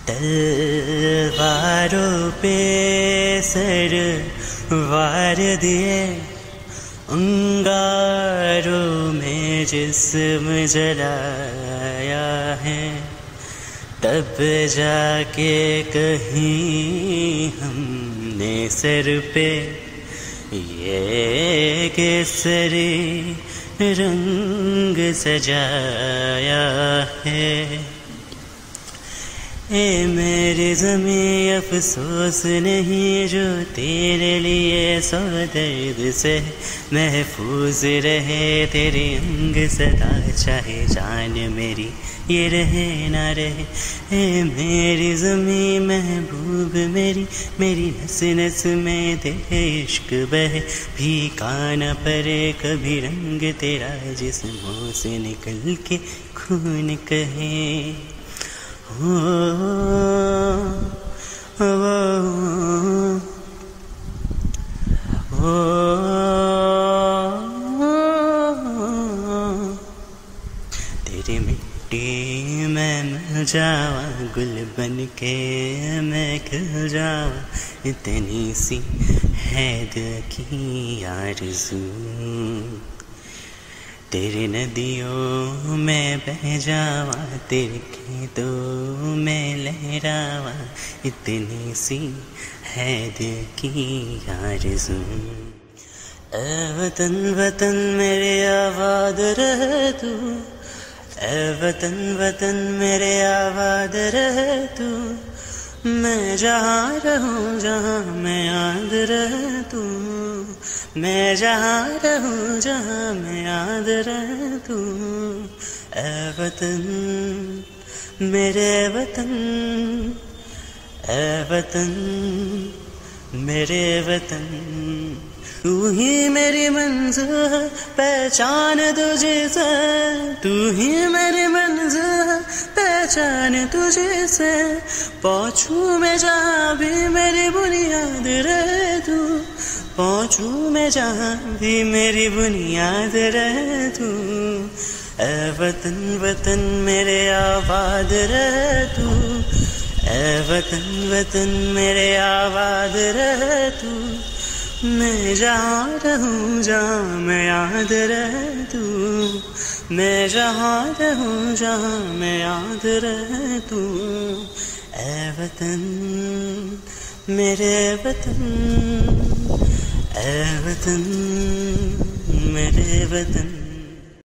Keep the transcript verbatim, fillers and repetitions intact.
तलवारों पे सर वार दिए, अंगारों में जिस्म जलाया है, तब जाके कहीं हमने सर पे ये केसरी रंग सजाया है। ए मेरी ज़मीं अफसोस नहीं जो तेरे लिए सौ दर्द से महफूज रहे, तेरे अंग सदा चाहे जान मेरी ये रहे ना रहे। ए मेरी ज़मीं महबूब मेरी, मेरी नस नस में तेरे इश्क बहे, फीका न पड़े कभी रंग तेरा जिस्मों से निकल के खून कहे। हो हो हो तेरी मिट्टी में मिल जावा, गुल बन के मैं खिल जावा, इतनी सी है दिल की आरज़ू। तेरे नदियों में बह जावा, तेरे खेतों में लहरावा, इतनी सी है दिल की आरज़ू। ऐ वतन वतन मेरे आबाद रहे तू, ऐ वतन वतन मेरे आबाद रहे तू, मैं जहाँ रहूँ जहाँ मैं याद रहे तू, मैं जहाँ रहूँ जहाँ मैं याद रहे तू। ऐ वतन मेरे वतन, ऐ वतन मेरे वतन, तू ही मेरी मंज़िल है पहचान तुझे से, तू ही मेरी मंज़िल है पहचान तुझे से, पहुँचूं मैं जहाँ भी मेरी बुनियाद रहे तू, पहुँचूं मैं जहाँ भी मेरी बुनियाद रहे तू। ऐ वतन वतन मेरे आबाद रहे तू, ऐ वतन वतन मेरे आबाद रहे तू, मैं जहाँ रहूँ जहाँ मैं याद रहे तू, मैं जहाँ रहूँ जहाँ मैं याद रहे तू। ऐ वतन मेरे वतन, ऐ वतन मेरे वतन।